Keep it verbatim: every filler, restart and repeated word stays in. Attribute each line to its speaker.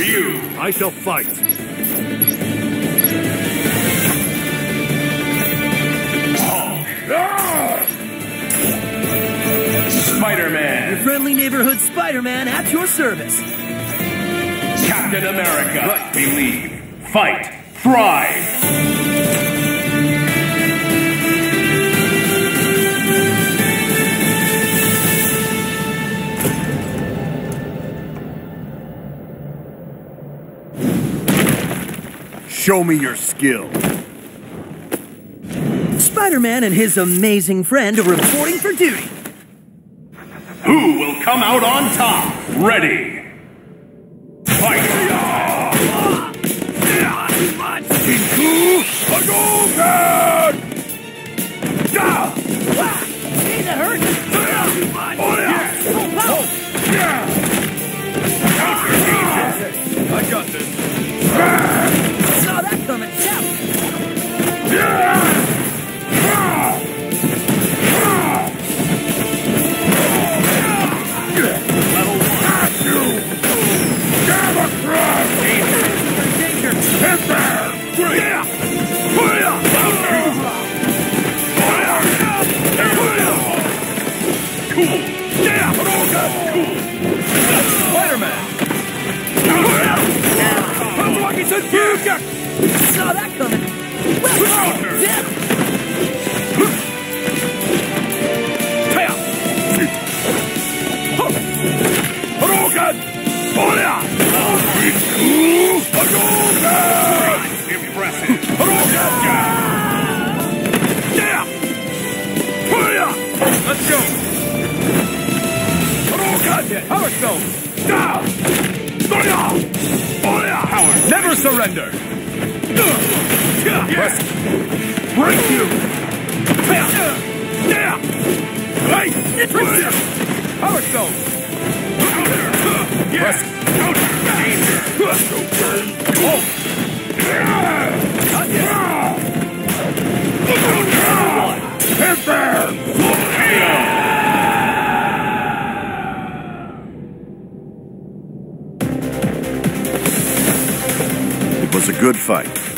Speaker 1: you!
Speaker 2: I shall fight.
Speaker 1: Spiderman!
Speaker 3: Your friendly neighborhood Spiderman at your service.
Speaker 1: Captain America! Right. Believe. Fight. Thrive!
Speaker 2: Show me your skill.
Speaker 3: Spider-Man and his amazing friend are reporting for duty.
Speaker 1: Who will come out on top? Ready. Fight!
Speaker 2: Hadouken!
Speaker 3: Hey, that hurt!
Speaker 2: I got this.
Speaker 3: Saw that coming.
Speaker 2: Level one. Gamma Crush!
Speaker 3: Danger!
Speaker 2: Hit there! Three! Yeah! Cool! Yeah! Hadouken! Cool! Spider-Man!
Speaker 3: Saw that coming. Yeah.
Speaker 2: Hadouken! Fire! Hadouken!
Speaker 1: Impressive.
Speaker 2: Hadouken! Yeah! Fire! Let's go! Hadouken! Power Stone! Down! Fire! Fire! Power! Never surrender! Yes! Break you! Yeah! Hey! Power Stone! Yes! Counter! Danger! Oh! Not yet! Hit there! It was a good fight.